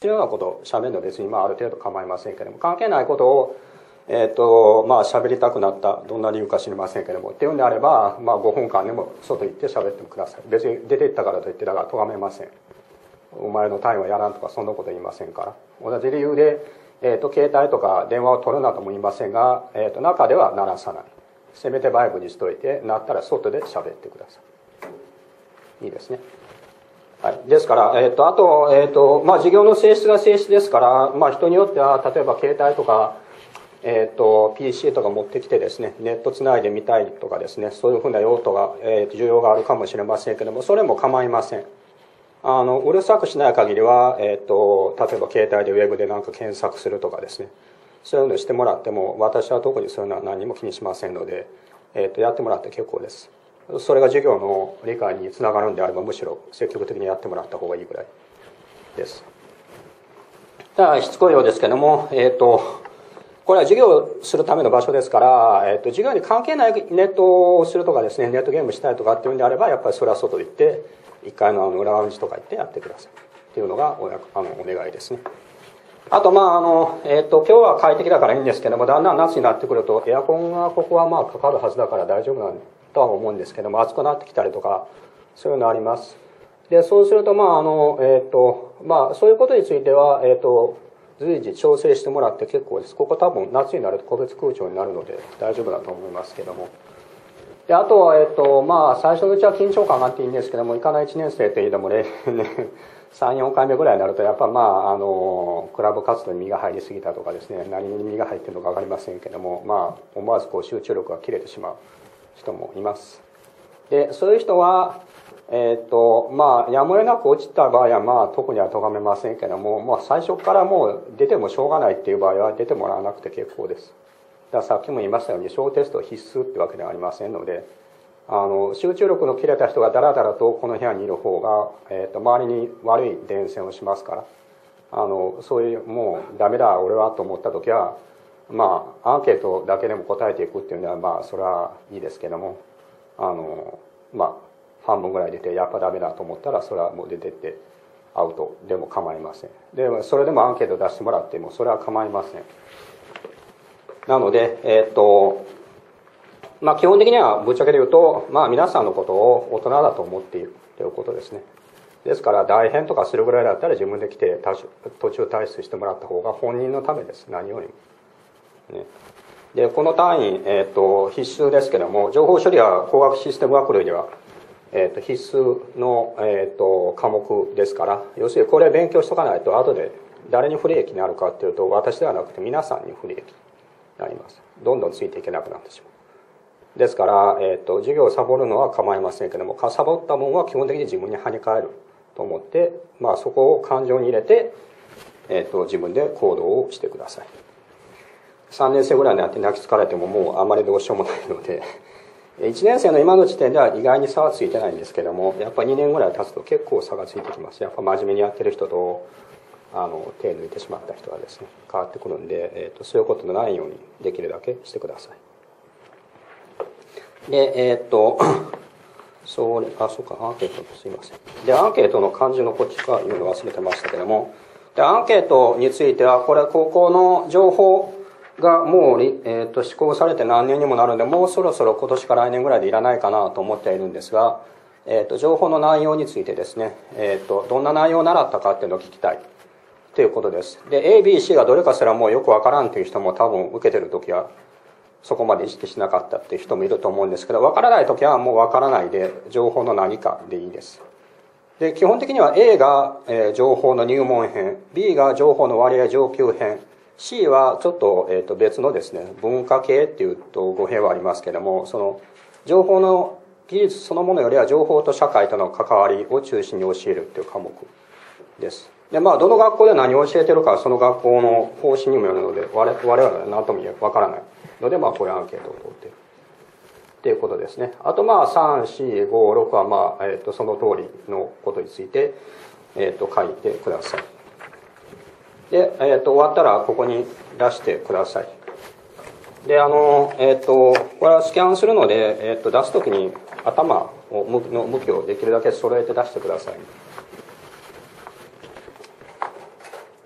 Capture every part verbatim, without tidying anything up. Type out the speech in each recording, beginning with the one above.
いうようなことを喋るのは別にまあある程度構いませんけども、関係ないことをえっとまあ喋りたくなった、どんな理由か知りませんけどもっていうんであれば、まあごふんかんでも外行って喋ってください。別に出て行ったからといってだから咎めません。お前の単位はやらんとかそんなこと言いませんから。同じ理由で、えっと携帯とか電話を取るなとも言いませんが、えっと中では鳴らさない。せめてバイブにしといて、鳴ったら外で喋ってください。いいですね。はい、ですから、えっとあと、えっとまあ授業の性質が性質ですから、まあ人によっては例えば携帯とかえー、と ピーシー とか持ってきてですね、ネットつないでみたいとかですね、そういうふうな用途が、えー、と需要があるかもしれませんけども、それも構いません。あのうるさくしない限りは、えー、と例えば携帯でウェブで何か検索するとかですね、そういうのをしてもらっても、私は特にそういうのは何も気にしませんので、えー、とやってもらって結構です。それが授業の理解につながるんであれば、むしろ積極的にやってもらった方がいいぐらいです。だからしつこいようですけども、えっ、ー、とこれは授業をするための場所ですから、えっと、授業に関係ないネットをするとかですね、ネットゲームしたいとかっていうんであれば、やっぱりそれは外で行って、いっかいのあの裏ラウンジとか行ってやってください。っていうのがお, あのお願いですね。あと、まあ、あの、えっと、今日は快適だからいいんですけども、だんだん夏になってくると、エアコンがここはまあかかるはずだから大丈夫なんとは思うんですけども、暑くなってきたりとか、そういうのあります。で、そうすると、まあ、あの、えっと、まあ、そういうことについては、えっと、随時調整してもらって結構です。ここ多分夏になると個別空調になるので大丈夫だと思いますけども。で、あとは、えっと、まあ、最初のうちは緊張感があっていいんですけども、行かないいちねん生といえどもね、さん、よんかいめぐらいになると、やっぱまあ、あの、クラブ活動に身が入りすぎたとかですね、何に身が入っているのかわかりませんけども、まあ、思わずこう集中力が切れてしまう人もいます。で、そういう人は、えっと、まあ、やむを得なく落ちた場合は、まあ、特には咎めませんけども、まあ、最初からもう出てもしょうがないっていう場合は、出てもらわなくて結構です。だからさっきも言いましたように、小テスト必須ってわけではありませんので、あの、集中力の切れた人がだらだらとこの部屋にいる方が、えっと、周りに悪い伝染をしますから、あの、そういう、もうダメだ、俺はと思った時は、まあ、アンケートだけでも答えていくっていうのは、まあ、それはいいですけども、あの、まあ、半分ぐらい出てやっぱダメだと思ったらそれはもう出てってアウトでも構いません。でそれでもアンケート出してもらってもそれは構いません。なのでえー、っとまあ基本的にはぶっちゃけで言うと、まあ皆さんのことを大人だと思っているということですね。ですから代編とかするぐらいだったら自分で来て途中退出してもらった方が本人のためです。何よりも、ね、でこの単位、えー、っと必須ですけども、情報処理は工学システム学類ではえー、と必須の、えー、と科目ですから、要するにこれ勉強しとかないと後で誰に不利益になるかっていうと、私ではなくて皆さんに不利益になります。どんどんついていけなくなってしまう。ですから、えー、と授業をサボるのは構いませんけども、サボったものは基本的に自分に跳ね返ると思って、まあ、そこを感情に入れて、えー、と自分で行動をしてください。さんねん生ぐらいになって泣き疲れてももうあまりどうしようもないので、いちねん生の今の時点では意外に差はついてないんですけども、やっぱりにねんぐらい経つと結構差がついてきます。やっぱ真面目にやってる人とあの手抜いてしまった人がですね変わってくるんで、えー、とそういうことのないようにできるだけしてください。でえっ、ー、とそれあそうかアンケートすいません。でアンケートの漢字のこっち側言うの忘れてましたけども、でアンケートについてはこれ高校の情報がもう、えー、と施行されて何年にもなるので、もうそろそろ今年か来年ぐらいでいらないかなと思っているんですが、えー、と情報の内容についてですね、えー、とどんな内容を習ったかっていうのを聞きたいということです。で エービーシー がどれかすらもうよくわからんという人も多分受けてる時はそこまで意識しなかったっていう人もいると思うんですけど、わからない時はもうわからないで情報の何かでいいです。で基本的には A が、えー、情報の入門編、 B が情報の割合上級編、C はちょっと、えー、と別のですね文化系っていうと語弊はありますけども、その情報の技術そのものよりは情報と社会との関わりを中心に教えるっていう科目です。でまあどの学校で何を教えてるかはその学校の方針にもよるので我々は何ともわからないので、まあこういうアンケートを取っているっていうことですね。あとまあさん、よん、ご、ろくはまあ、えー、とその通りのことについて、えー、と書いてください。で、えー、と終わったらここに出してください。であの、えー、とこれはスキャンするので、えー、と出すときに頭をの向きをできるだけ揃えて出してください。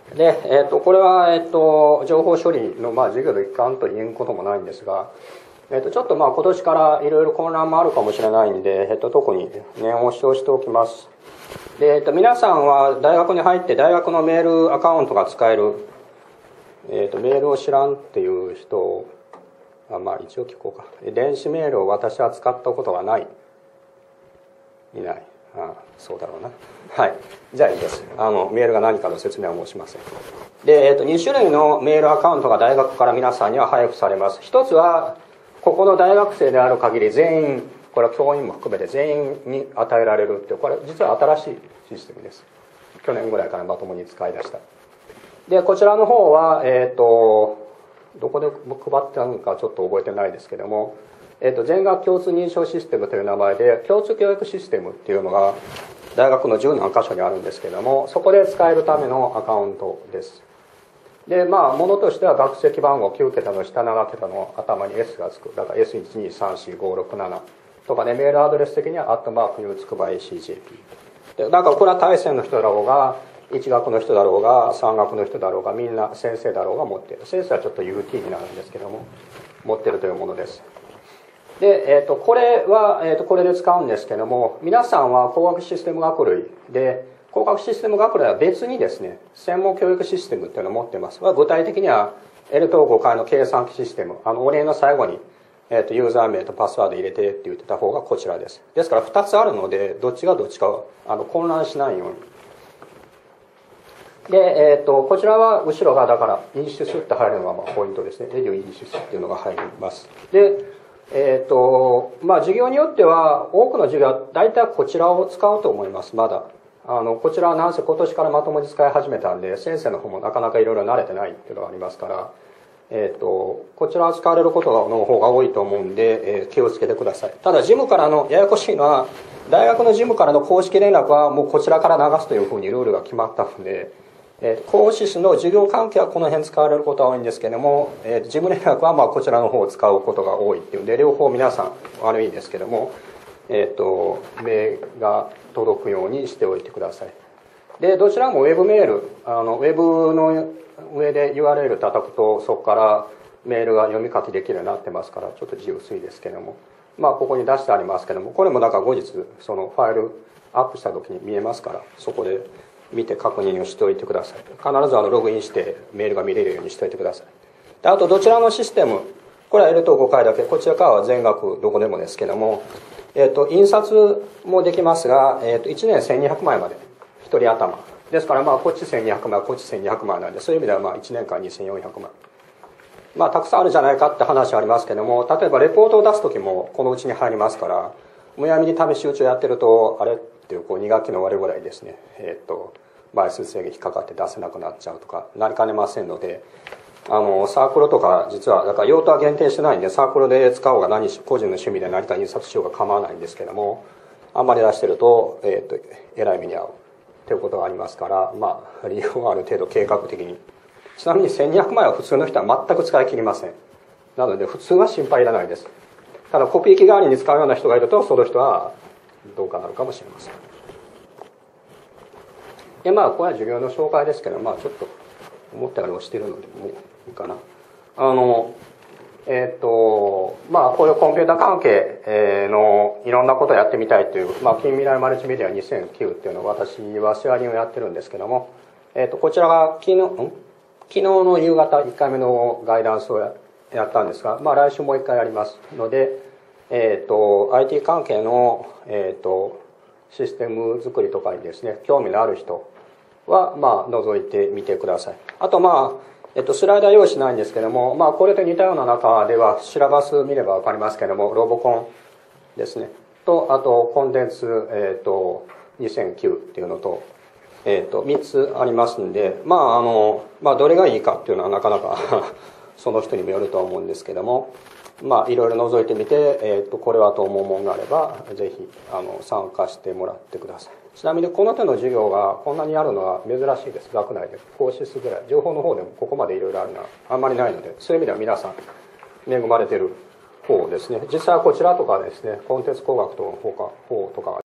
で、えー、とこれは、えー、と情報処理の、まあ、授業の一環と言えんこともないんですが、えー、とちょっとまあ今年からいろいろ混乱もあるかもしれないんで、えー、と特に念押しをしておきます。で、えー、と皆さんは大学に入って大学のメールアカウントが使える、えー、とメールを知らんっていう人をあまあ一応聞こうか。電子メールを私は使ったことがない。いない。ああ、そうだろうな。はい。じゃあいいです。あの、メールが何かの説明は申しません。で、えっと、に種類のメールアカウントが大学から皆さんには配布されます。一つは、ここの大学生である限り全員、これは教員も含めて全員に与えられるっていう、これ実は新しいシステムです。去年ぐらいからまともに使い出した。で、こちらの方は、えっと、どこで配ってあるのかちょっと覚えてないですけども、えっと、全学共通認証システムという名前で共通教育システムっていうのが大学の十何箇所にあるんですけども、そこで使えるためのアカウントです。で、まあものとしては学籍番号きゅうけたの下ななけたの頭に S がつく、だから エスいちにさんしごろくなな とかね、メールアドレス的にはアットマーク ユーつくば エーシージェーピー で、だからこれは大専の人だろうがいち学の人だろうがさん学の人だろうがみんな先生だろうが持っている。先生はちょっと ユーティー になるんですけども持っているというものです。で、えー、とこれは、えー、とこれで使うんですけども、皆さんは工学システム学類で、工学システム学類は別にですね、専門教育システムっていうのを持っています。具体的には L 等ごかいの計算機システム、あのお礼の最後に、えー、とユーザー名とパスワード入れてって言ってた方がこちらです。ですからふたつあるので、どっちがどっちかあの混乱しないように。で、えー、とこちらは後ろがだからインシュスって入るのがまあポイントですね。レディオインシュスっていうのが入ります。でえーとまあ、授業によっては多くの授業は大体こちらを使うと思います。まだあのこちらはなんせ今年からまともに使い始めたんで、先生の方もなかなかいろいろ慣れてないっていうのがありますから、えーとこちらを使われることの方が多いと思うんで、えー、気をつけてください。ただ事務からのややこしいのは、大学の事務からの公式連絡はもうこちらから流すというふうにルールが決まったので、えー、講師室の授業関係はこの辺使われることは多いんですけども、えー、事務連絡はまあこちらの方を使うことが多いっていうんで、両方皆さん悪いんですけども、えー、とメールが届くようにしておいてください。で、どちらもウェブメール、あのウェブの上で ユーアールエル 叩くとそこからメールが読み書きできるようになってますから、ちょっと字薄いですけども、まあここに出してありますけども、これもだから後日そのファイルアップした時に見えますから、そこで見て確認をしておいてください。必ずあのログインしてメールが見れるようにしておいてください。で、あとどちらのシステム、これは L 等ごかいだけ、こちらからは全学どこでもですけども、えっと印刷もできますが、えっといちねんせんにひゃくまいまでひとり頭ですから、まあこっちせんにひゃくまいこっちせんにひゃくまいなんで、そういう意味ではまあいちねんかんにせんよんひゃくまい、まあたくさんあるじゃないかって話はありますけども、例えばレポートを出す時もこのうちに入りますから、むやみに試し打ちをやってるとあれっていうこうに学期の終わりぐらいですね、えっと倍数制限引っかかって出せなくなっちゃうとかなりかねませんので、あのサークルとか実はだから用途は限定してないんで、サークルで使おうが何個人の趣味で何か印刷しようが構わないんですけども、あんまり出してると、えー、とえらい目に遭うということがありますから、まあ利用はある程度計画的に。ちなみにせんにひゃくまいは普通の人は全く使い切りません。なので普通は心配いらないです。ただコピー機代わりに使うような人がいると、その人はどうかなるかもしれません。で、まあこれは授業の紹介ですけど、まあちょっと思ったより押してるのでもういいかな。あのえっ、ー、とまあこういうコンピュータ関係のいろんなことをやってみたいという、まあ、近未来マルチメディアにせんきゅうっていうのを私はシェアリングをやってるんですけども、えー、とこちらが昨日ん昨日の夕方いっかいめのガイダンスを や, やったんですが、まあ来週もういっかいやりますので、えっ、ー、と アイティー 関係のえっ、ー、とシステム作りとかにですね興味のある人はまあ覗いてみてください。あとまあえっと、スライダー用意しないんですけども、まあ、これと似たような中ではシラバス見れば分かりますけども、ロボコンですねと、あとコンテンツ、えっと、にせんきゅうっていうのと、えっと、みっつありますんで、まああのまあ、どれがいいかっていうのはなかなかその人にもよるとは思うんですけども、まあいろいろ覗いてみて、えっと、これはと思うものがあればぜひあの参加してもらってください。ちなみにこの手の授業がこんなにあるのは珍しいです。学内で講師室ぐらい、情報の方でもここまでいろいろあるのはあんまりないので、そういう意味では皆さん恵まれてる方ですね。実際はこちらとかですね、コンテンツ工学とか方とか